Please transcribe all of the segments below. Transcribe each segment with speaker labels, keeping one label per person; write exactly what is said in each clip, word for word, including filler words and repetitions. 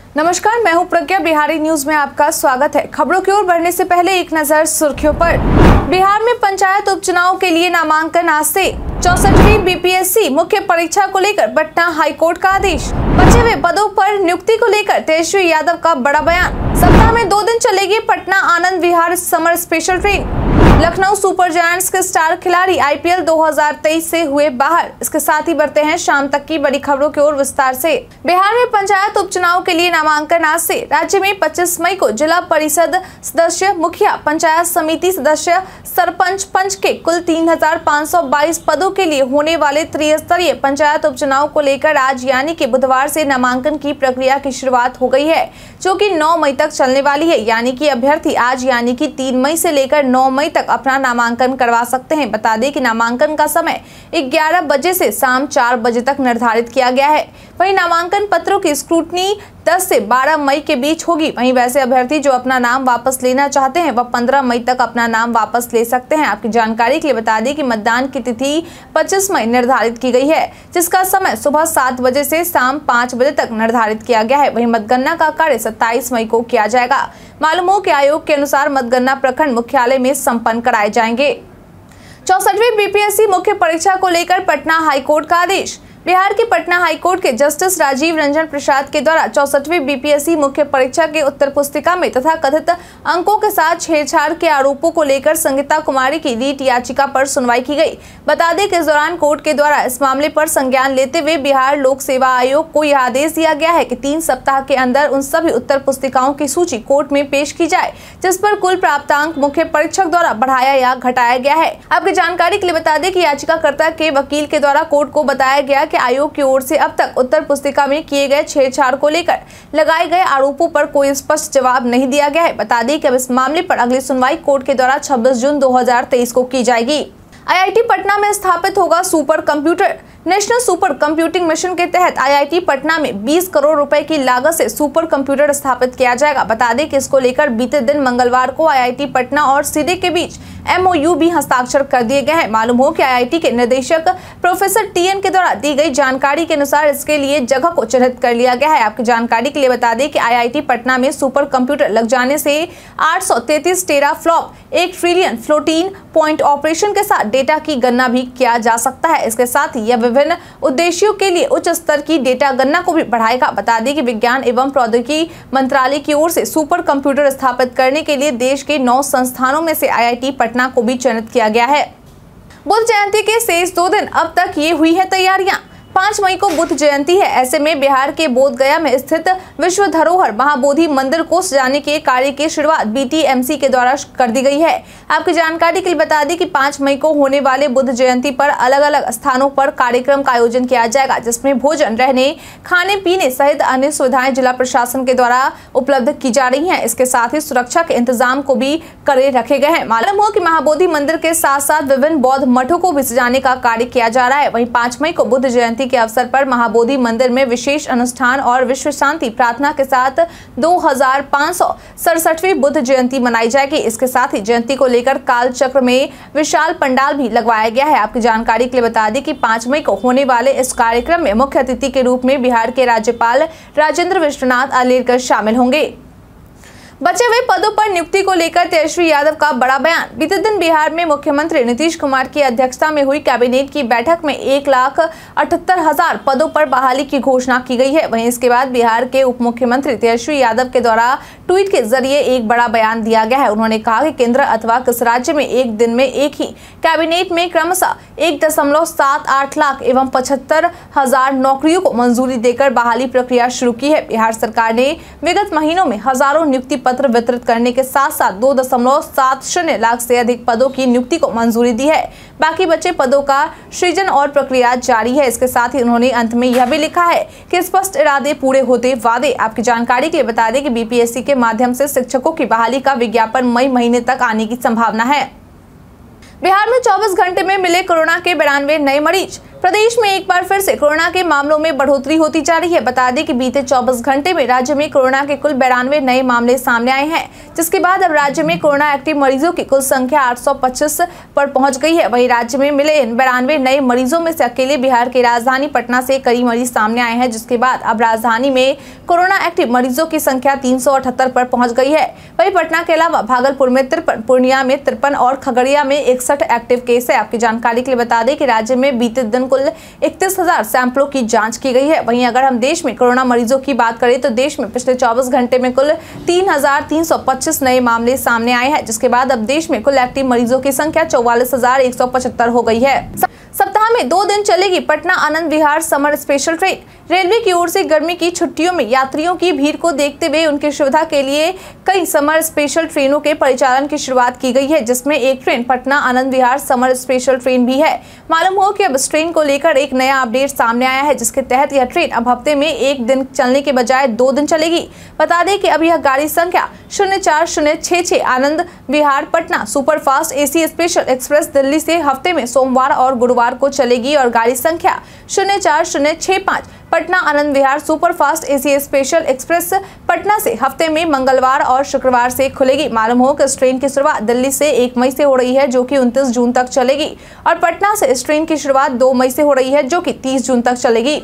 Speaker 1: नमस्कार, मैं हूं प्रज्ञा। बिहारी न्यूज में आपका स्वागत है। खबरों की ओर बढ़ने से पहले एक नजर सुर्खियों पर। बिहार में पंचायत उपचुनाव के लिए नामांकन आज से। चौसठवीं बीपीएससी मुख्य परीक्षा को लेकर पटना हाईकोर्ट का आदेश। बचे हुए पदों पर नियुक्ति को लेकर तेजस्वी यादव का बड़ा बयान। सप्ताह में दो दिन चलेगी Patna Anand Vihar summer special train. Lucknow super giants के स्टार खिलाड़ी आईपीएल दो हज़ार तेईस से हुए बाहर। इसके साथ ही बढ़ते हैं शाम तक की बड़ी खबरों की ओर विस्तार से। बिहार में पंचायत उपचुनाव के लिए नामांकन आज से। राज्य में पच्चीस मई को जिला परिषद सदस्य, मुखिया, पंचायत समिति सदस्य, सरपंच, पंच के कुल तीन हजार पाँच सौ बाईस पदों के लिए होने वाले त्रिस्तरीय पंचायत उपचुनाव को लेकर आज यानी कि बुधवार से नामांकन की प्रक्रिया की शुरुआत हो गई है, जो कि नौ मई तक चलने वाली है। यानी कि अभ्यर्थी आज यानी कि तीन मई से लेकर नौ मई तक अपना नामांकन करवा सकते हैं। बता दें कि नामांकन का समय ग्यारह बजे से शाम चार बजे तक निर्धारित किया गया है। वहीं नामांकन पत्रों की स्क्रूटनी दस से बारह मई के बीच होगी। वहीं वैसे अभ्यर्थी जो अपना नाम वापस लेना चाहते हैं वह पंद्रह मई तक अपना नाम वापस ले सकते हैं। आपकी जानकारी के लिए बता दें कि मतदान की तिथि पच्चीस मई निर्धारित की गई है, जिसका समय सुबह सात बजे से शाम पाँच बजे तक निर्धारित किया गया है। वहीं मतगणना का कार्य सत्ताईस मई को किया जाएगा। मालूम हो कि आयोग के अनुसार मतगणना प्रखंड मुख्यालय में संपन्न कराए जाएंगे। चौसठवीं बीपीएससी मुख्य परीक्षा को लेकर पटना हाईकोर्ट का आदेश। बिहार के पटना हाईकोर्ट के जस्टिस राजीव रंजन प्रसाद के द्वारा चौसठवीं बीपीएससी मुख्य परीक्षा के उत्तर पुस्तिका में तथा कथित अंकों के साथ छेड़छाड़ के आरोपों को लेकर संगीता कुमारी की रीट याचिका पर सुनवाई की गई। बता दें कि इस दौरान कोर्ट के द्वारा इस मामले पर संज्ञान लेते हुए बिहार लोक सेवा आयोग को यह आदेश दिया गया है कि तीन सप्ताह के अंदर उन सभी उत्तर पुस्तिकाओं की सूची कोर्ट में पेश की जाए जिस पर कुल प्राप्तांक मुख्य परीक्षक द्वारा बढ़ाया या घटाया गया है। आपकी जानकारी के लिए बता दें कि याचिकाकर्ता के वकील के द्वारा कोर्ट को बताया गया कि आयोग की ओर से अब तक उत्तर पुस्तिका में किए गए छेड़छाड़ को लेकर लगाए गए आरोपों पर कोई स्पष्ट जवाब नहीं दिया गया है। बता दें कि अब इस मामले पर अगली सुनवाई कोर्ट के द्वारा छब्बीस जून दो हज़ार तेईस को की जाएगी। आईआईटी पटना में स्थापित होगा super computer. National super computing mission के तहत आईआईटी पटना में बीस करोड़ रुपए की लागत से सुपर कंप्यूटर स्थापित किया जाएगा। बता दें कि इसको लेकर बीते दिन मंगलवार को आईआईटी पटना और सीडे के बीच एमओयू भी हस्ताक्षर कर दिए गए हैं। मालूम हो कि आईआईटी के निदेशक प्रोफेसर टीएन के द्वारा दी गई जानकारी के अनुसार इसके लिए जगह को चिन्हित कर लिया गया है। आपकी जानकारी के लिए बता दें कि आईआईटी पटना में सुपर कंप्यूटर लग जाने से आठ सौ तैंतीस टेरा फ्लॉप, एक ट्रिलियन फ्लोटिंग पॉइंट ऑपरेशन के साथ डेटा की गणना भी किया जा सकता है। इसके साथ ही यह विभिन्न उद्देश्यों के लिए उच्च स्तर की डेटा गणना को भी बढ़ाएगा। बता दें कि विज्ञान एवं प्रौद्योगिकी मंत्रालय की ओर से सुपर कंप्यूटर स्थापित करने के लिए देश के नौ संस्थानों में से आईआईटी पटना को भी चयनित किया गया है। बुद्ध जयंती के शेष दो दिन अब तक ये हुई है तैयारियां। पाँच मई को बुद्ध जयंती है। ऐसे में बिहार के बोधगया में स्थित विश्व धरोहर महाबोधि मंदिर को सजाने के कार्य की शुरुआत बीटीएमसी के द्वारा कर दी गई है। आपकी जानकारी के लिए बता दें कि पाँच मई को होने वाले बुद्ध जयंती पर अलग अलग स्थानों पर कार्यक्रम का आयोजन किया जाएगा, जिसमें भोजन, रहने, खाने पीने सहित अन्य सुविधाएं जिला प्रशासन के द्वारा उपलब्ध की जा रही है। इसके साथ ही सुरक्षा के इंतजाम को भी करे रखे गए हैं। मालूम हो कि महाबोधि मंदिर के साथ साथ विभिन्न बौद्ध मठों को भी सजाने का कार्य किया जा रहा है। वहीं पाँच मई को बुद्ध जयंती के अवसर पर महाबोधि मंदिर में विशेष अनुष्ठान और विश्व शांति प्रार्थना के साथ दो हजार पाँच सौ सड़सठवीं बुद्ध जयंती मनाई जाएगी। इसके साथ ही जयंती को लेकर काल चक्र में विशाल पंडाल भी लगवाया गया है। आपकी जानकारी के लिए बता दें कि पाँच मई को होने वाले इस कार्यक्रम में मुख्य अतिथि के रूप में बिहार के राज्यपाल राजेंद्र विश्वनाथ आर्लेकर शामिल होंगे। बचे हुए पदों पर नियुक्ति को लेकर तेजस्वी यादव का बड़ा बयान। बीते दिन बिहार में मुख्यमंत्री नीतीश कुमार की अध्यक्षता में हुई कैबिनेट की बैठक में एक लाख अठहत्तर हजार पदों पर बहाली की घोषणा की गई है। वहीं इसके बाद बिहार के उप मुख्यमंत्री तेजस्वी यादव के द्वारा ट्वीट के जरिए एक बड़ा बयान दिया गया है। उन्होंने कहा कि केंद्र अथवा किस राज्य में एक दिन में एक ही कैबिनेट में क्रमशः एक दशमलव सात आठ लाख एवं पचहत्तर हजार नौकरियों को मंजूरी देकर बहाली प्रक्रिया शुरू की है। बिहार सरकार ने विगत महीनों में हजारों नियुक्ति पत्र वितरित करने के साथ साथ दो दशमलव सात शून्य लाख से अधिक पदों की नियुक्ति को मंजूरी दी है। बाकी बचे पदों का सृजन और प्रक्रिया जारी है। इसके साथ ही उन्होंने अंत में यह भी लिखा है कि स्पष्ट इरादे पूरे होते वादे। आपकी जानकारी के लिए बता दें कि बीपीएससी के माध्यम से शिक्षकों की बहाली का विज्ञापन मई महीने तक आने की संभावना है। बिहार में चौबीस घंटे में मिले कोरोना के बिरानवे नए मरीज। प्रदेश में एक बार फिर से कोरोना के मामलों में बढ़ोतरी होती जा रही है। बता दें कि बीते चौबीस घंटे में राज्य में कोरोना के कुल बिरानवे नए मामले सामने आए हैं, जिसके बाद अब राज्य में कोरोना एक्टिव मरीजों की कुल संख्या आठ सौ पच्चीस पर पहुंच गई है। वहीं राज्य में मिले इन बिरानवे नए मरीजों में से अकेले बिहार के राजधानी पटना से कई मरीज सामने आए हैं, जिसके बाद अब राजधानी में कोरोना एक्टिव मरीजों की संख्या तीन सौ अठहत्तर पर पहुंच गई है। वहीं पटना के अलावा भागलपुर में तिरपन, पूर्णिया में तिरपन और खगड़िया में इकसठ एक्टिव केस है। आपकी जानकारी के लिए बता दें कि राज्य में बीते दिन कुल इकतीस हजार सैंपलों की जांच की गई है। वहीं अगर हम देश में कोरोना मरीजों की बात करें तो देश में पिछले चौबीस घंटे में कुल तीन हजार तीन सौ पच्चीस नए मामले सामने आए हैं, जिसके बाद अब देश में कुल एक्टिव मरीजों की संख्या चौवालीस हजार एक सौ पचहत्तर हो गई है। सप्ताह में दो दिन चलेगी Patna Anand Vihar summer special train. Railway की ओर से गर्मी की छुट्टियों में यात्रियों की भीड़ को देखते हुए उनकी सुविधा के लिए कई समर स्पेशल ट्रेनों के परिचालन की शुरुआत की गई है, जिसमें एक train Patna Anand Vihar summer special train भी है। मालूम हो कि अब इस ट्रेन को लेकर एक नया अपडेट सामने आया है, जिसके तहत यह ट्रेन अब हफ्ते में एक दिन चलने के बजाय दो दिन चलेगी। बता दें कि अब यह गाड़ी संख्या शून्य चार शून्य छह छह Anand Vihar Patna superfast AC special express Delhi से हफ्ते में सोमवार और गुरुवार को चलेगी और गाड़ी संख्या शून्य चार शून्य छह पाँच Patna Anand Vihar superfast AC special express Patna से हफ्ते में मंगलवार और शुक्रवार से खुलेगी। मालूम हो कि इस ट्रेन की शुरुआत दिल्ली से एक मई से हो रही है, जो कि उनतीस जून तक चलेगी, और पटना से इस ट्रेन की शुरुआत दो मई से हो रही है, जो कि तीस जून तक चलेगी।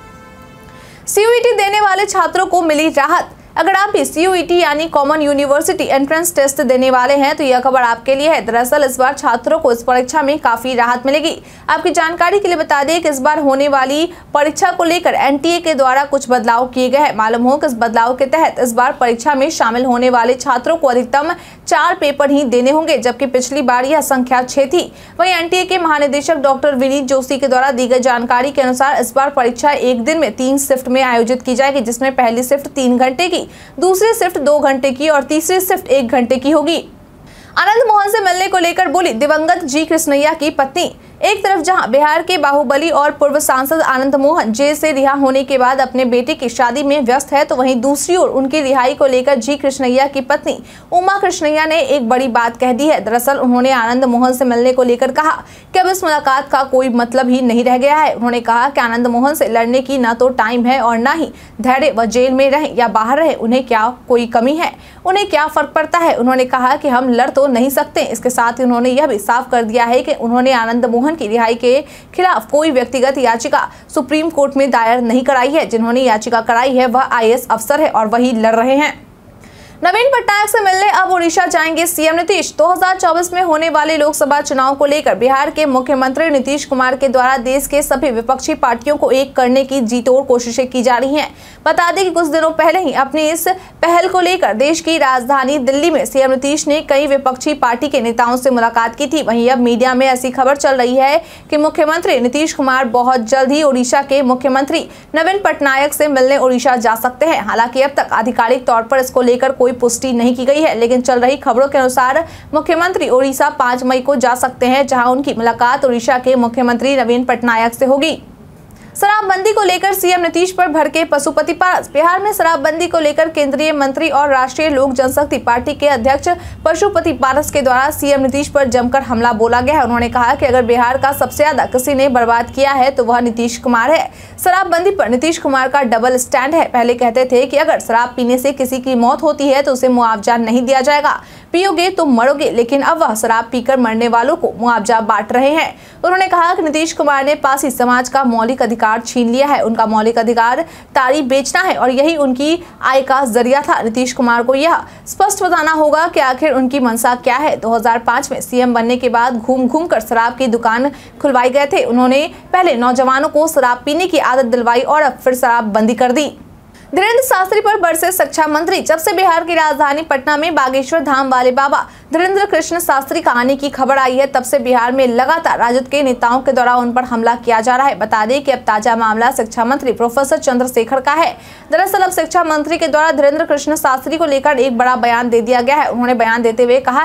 Speaker 1: सीयूईटी देने वाले छात्रों को मिली राहत। अगर आप भी सीयूईटी यानी कॉमन यूनिवर्सिटी एंट्रेंस टेस्ट देने वाले हैं तो यह खबर आपके लिए है। दरअसल इस बार छात्रों को इस परीक्षा में काफी राहत मिलेगी। आपकी जानकारी के लिए बता दें कि इस बार होने वाली परीक्षा को लेकर एनटीए के द्वारा कुछ बदलाव किए गए हैं। मालूम हो कि इस बदलाव के तहत इस बार परीक्षा में शामिल होने वाले छात्रों को अधिकतम चार पेपर ही देने होंगे, जबकि पिछली बार यह संख्या छह थी। वहीं एनटीए के महानिदेशक डॉक्टर विनीत जोशी के द्वारा दी गई जानकारी के अनुसार इस बार परीक्षा एक दिन में तीन शिफ्ट में आयोजित की जाएगी, जिसमें पहली शिफ्ट तीन घंटे की, दूसरी शिफ्ट दो घंटे की और तीसरी शिफ्ट एक घंटे की होगी। आनंद मोहन से मिलने को लेकर बोली दिवंगत जी कृष्णैया की पत्नी। एक तरफ जहां बिहार के बाहुबली और पूर्व सांसद आनंद मोहन जेल से रिहा होने के बाद अपने बेटे की शादी में व्यस्त है, तो वहीं दूसरी ओर उनकी रिहाई को लेकर जी कृष्णैया की पत्नी उमा कृष्णैया ने एक बड़ी बात कह दी है। दरअसल उन्होंने आनंद मोहन से मिलने को लेकर कहा कि अब इस मुलाकात का कोई मतलब ही नहीं रह गया है। उन्होंने कहा कि आनंद मोहन से लड़ने की न तो टाइम है और न ही धैर्य। वह जेल में रहे या बाहर रहे, उन्हें क्या कोई कमी है, उन्हें क्या फर्क पड़ता है। उन्होंने कहा कि हम लड़ तो नहीं सकते। इसके साथ ही उन्होंने यह भी साफ कर दिया है कि उन्होंने आनंद मोहन की रिहाई के खिलाफ कोई व्यक्तिगत याचिका सुप्रीम कोर्ट में दायर नहीं कराई है। जिन्होंने याचिका कराई है वह आईएएस अफसर है और वही लड़ रहे हैं। नवीन पटनायक से मिलने अब ओडिशा जाएंगे सीएम नीतीश। दो हज़ार चौबीस में होने वाले लोकसभा चुनाव को लेकर बिहार के मुख्यमंत्री नीतीश कुमार के द्वारा देश के सभी विपक्षी पार्टियों को एक करने की जीतोड़ कोशिशें की जा रही हैं। बता दें कि कुछ दिनों पहले ही अपनी इस पहल को लेकर देश की राजधानी दिल्ली में सीएम नीतीश ने कई विपक्षी पार्टी के नेताओं से मुलाकात की थी। वहीं अब मीडिया में ऐसी खबर चल रही है कि मुख्यमंत्री नीतीश कुमार बहुत जल्द ही ओडिशा के मुख्यमंत्री नवीन पटनायक से मिलने ओडिशा जा सकते हैं। हालांकि अब तक आधिकारिक तौर पर इसको लेकर कोई पुष्टि नहीं की गई है, लेकिन चल रही खबरों के अनुसार मुख्यमंत्री ओडिशा पाँच मई को जा सकते हैं, जहां उनकी मुलाकात ओडिशा के मुख्यमंत्री नवीन पटनायक से होगी। शराबबंदी को लेकर सीएम नीतीश पर भड़के पशुपति पारस। बिहार में शराबबंदी को लेकर केंद्रीय मंत्री और राष्ट्रीय लोक जनशक्ति पार्टी के अध्यक्ष पशुपति पारस के द्वारा सीएम नीतीश पर जमकर हमला बोला गया है। उन्होंने कहा कि अगर बिहार का सबसे ज्यादा किसी ने बर्बाद किया है तो वह नीतीश कुमार है। शराबबंदी पर नीतीश कुमार का डबल स्टैंड है। पहले कहते थे कि अगर शराब पीने से किसी की मौत होती है तो उसे मुआवजा नहीं दिया जाएगा, पियोगे तो मरोगे, लेकिन अब वह शराब पीकर मरने वालों को मुआवजा बांट रहे हैं। उन्होंने कहा कि नीतीश कुमार ने पासी समाज का मौलिक अधिकार छीन लिया है। उनका मौलिक अधिकार ताड़ी बेचना है और यही उनकी आय का जरिया था। नीतीश कुमार को यह स्पष्ट बताना होगा कि आखिर उनकी मंशा क्या है। दो हज़ार पाँच में सीएम बनने के बाद घूम घूम कर शराब की दुकान खुलवाई गए थे। उन्होंने पहले नौजवानों को शराब पीने की आदत दिलवाई और अब फिर शराब बंदी कर दी। धीरेन्द्र शास्त्री पर बरसे शिक्षा मंत्री। जब से बिहार की राजधानी पटना में बागेश्वर धाम वाले बाबा धीरेन्द्र कृष्ण शास्त्री का आने की खबर आई है, तब से बिहार में लगातार राजद के नेताओं के द्वारा उन पर हमला किया जा रहा है। बता दें कि अब ताजा मामला शिक्षा मंत्री प्रोफेसर चंद्रशेखर का है। दरअसल अब शिक्षा मंत्री के द्वारा धीरेन्द्र कृष्ण शास्त्री को लेकर एक बड़ा बयान दे दिया गया है। उन्होंने बयान देते हुए कहा है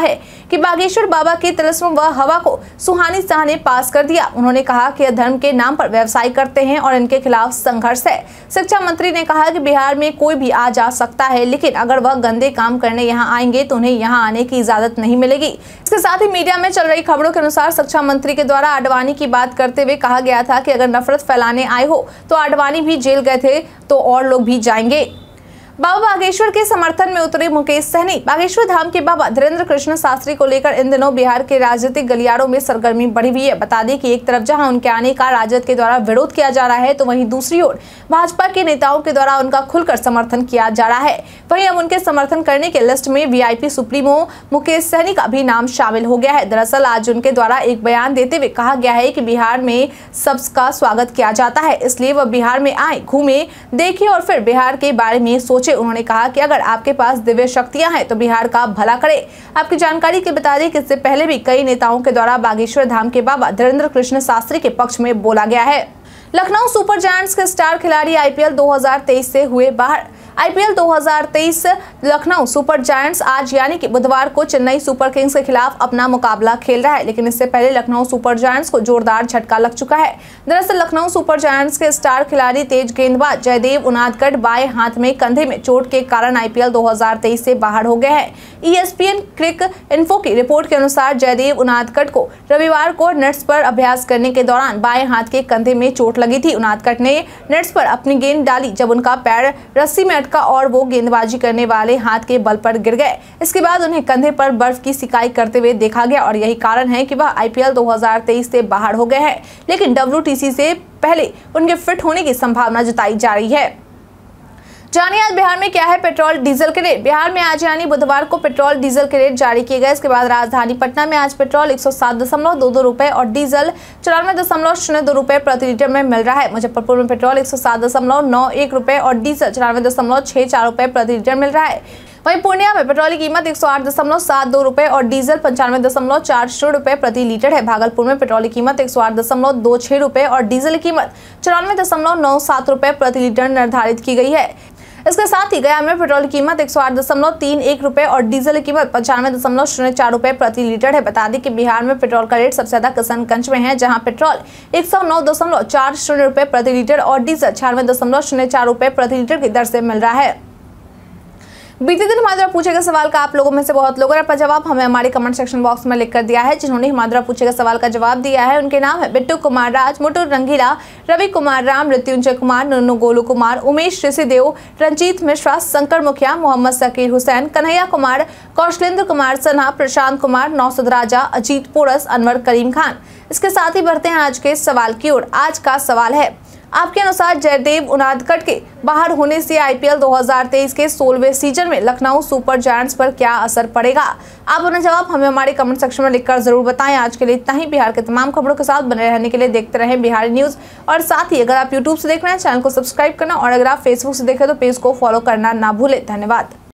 Speaker 1: कि बागेश्वर बाबा के तिलिस्म व हवा को सुहानी शाह ने पास कर दिया। उन्होंने कहा कि धर्म के नाम पर व्यवसाय करते हैं और इनके खिलाफ संघर्ष है। शिक्षा मंत्री ने कहा कि बिहार में कोई भी आ जा सकता है, लेकिन अगर वह गंदे काम करने यहाँ आएंगे तो उन्हें यहाँ आने की इजाजत नहीं मिलेगी। इसके साथ ही मीडिया में चल रही खबरों के अनुसार शिक्षा मंत्री के द्वारा आडवाणी की बात करते हुए कहा गया था कि अगर नफरत फैलाने आए हो तो आडवाणी भी जेल गए थे तो और लोग भी जाएंगे। बाबा बागेश्वर के समर्थन में उतरे मुकेश सहनी। बागेश्वर धाम के बाबा धीरेन्द्र कृष्ण शास्त्री को लेकर इन दिनों बिहार के राजनीतिक गलियारों में सरगर्मी बढ़ी हुई है। बता दें कि एक तरफ जहां उनके आने का राजद के द्वारा विरोध किया जा रहा है, तो वहीं दूसरी ओर भाजपा के नेताओं के द्वारा उनका खुलकर समर्थन किया जा रहा है। वहीं अब उनके समर्थन करने के लिस्ट में वीआईपी सुप्रीमो मुकेश सहनी का भी नाम शामिल हो गया है। दरअसल आज उनके द्वारा एक बयान देते हुए कहा गया है कि बिहार में सबका स्वागत किया जाता है, इसलिए वह बिहार में आए, घूमे, देखे और फिर बिहार के बारे में सोचे। उन्होंने कहा कि अगर आपके पास दिव्य शक्तियां हैं तो बिहार का भला करे। आपकी जानकारी के बता दें कि इससे पहले भी कई नेताओं के द्वारा बागेश्वर धाम के बाबा धीरेन्द्र कृष्ण शास्त्री के पक्ष में बोला गया है। लखनऊ सुपर जायंट्स के स्टार खिलाड़ी आईपीएल दो हज़ार तेईस से हुए बाहर। आईपीएल दो हज़ार तेईस लखनऊ सुपर जायंट्स आज यानी कि बुधवार को चेन्नई सुपर किंग्स के खिलाफ अपना मुकाबला खेल रहा है, लेकिन इससे पहले लखनऊ सुपर जायंट्स को जोरदार झटका लग चुका है। दरअसल लखनऊ सुपर जायंट्स के स्टार खिलाड़ी तेज गेंदबाज जयदेव उनादकट बाएं हाथ में कंधे में चोट के कारण आईपीएल दो हज़ार तेईस से बाहर हो गए हैं। ईएसपीएन क्रिक इन्फो की रिपोर्ट के अनुसार जयदेव उनादकट को रविवार को नेट्स पर अभ्यास करने के दौरान बाएं हाथ के कंधे में चोट लगी थी। उनादकट ने नेट्स पर अपनी गेंद डाली जब उनका पैर रस्सी में अटका और वो गेंदबाजी करने वाले हाथ के बल पर गिर गए। इसके बाद उन्हें कंधे पर बर्फ की सिकाई करते हुए देखा गया और यही कारण है कि वह आईपीएल दो हज़ार तेईस से बाहर हो गए हैं, लेकिन डब्ल्यूटीसी से पहले उनके फिट होने की संभावना जताई जा रही है। जानिए आज बिहार में क्या है पेट्रोल डीजल के रेट। बिहार में आज यानी बुधवार को पेट्रोल डीजल के रेट जारी किए गए। इसके बाद राजधानी पटना में आज पेट्रोल एक सौ सात दशमलव दो दो रुपए और डीजल चौरानवे दशमलव शून्य दो रुपए प्रति लीटर में मिल रहा है। मुजफ्फरपुर में पेट्रोल एक सौ सात दशमलव नौ एक रुपए और डीजल चौरानवे दशमलव छह चार रुपए प्रति लीटर मिल रहा है। वहीं पूर्णिया में पेट्रोल की कीमत एक सौ आठ दशमलव सात दो रुपए और डीजल पंचानवे दशमलव चार शून्य रुपए प्रति लीटर है। भागलपुर में पेट्रोल की कीमत एक सौ आठ दशमलव दो छह रुपए और डीजल की कीमत चौरानवे दशमलव नौ सात रुपए प्रति लीटर निर्धारित की गई है। इसके साथ ही गया में पेट्रोल की कीमत एक सौ आठ दशमलव तीन एक रुपए और डीजल की कीमत पंचानवे दशमलव शून्य चार रुपए प्रति लीटर है। बता दें कि बिहार में पेट्रोल का रेट सबसे ज्यादा किशनगंज में है, जहां पेट्रोल एक सौ नौ दशमलव चार शून्य रुपए प्रति लीटर और डीजल छियानवे दशमलव शून्य चार रुपए प्रति लीटर की दर से मिल रहा है। बीते दिन हमारे द्वारा पूछे गए सवाल का आप लोगों में से बहुत लोगों ने अपना जवाब हमें हमारे कमेंट सेक्शन बॉक्स में लिख कर दिया है। जिन्होंने हमारे द्वारा पूछे गए सवाल का जवाब दिया है उनके नाम है बिट्टू कुमार राज, मुटुर रंगीला, रवि कुमार राम, मृत्युंजय कुमार, नुन्नू गोलू कुमार, उमेश ऋषिदेव, रंजीत मिश्रा, शंकर मुखिया, मोहम्मद शकीर हुसैन, कन्हैया कुमार, कौशलेंद्र कुमार सिन्हा, प्रशांत कुमार, नौसद राजा, अजीत पोरस, अनवर करीम खान। इसके साथ ही बढ़ते हैं आज के सवाल की ओर। आज का सवाल है, आपके अनुसार जयदेव उनादकट के बाहर होने से आईपीएल दो हज़ार तेईस के सोलहवें सीजन में लखनऊ सुपर जायंट्स पर क्या असर पड़ेगा? आप अपना जवाब हमें हमारे कमेंट सेक्शन में लिखकर जरूर बताएं। आज के लिए इतना ही। बिहार के तमाम खबरों के साथ बने रहने के लिए देखते रहें बिहारी न्यूज। और साथ ही अगर आप यूट्यूब से देख रहे हैं चैनल को सब्सक्राइब करना और अगर आप फेसबुक से देखें तो पेज को फॉलो करना ना भूलें। धन्यवाद।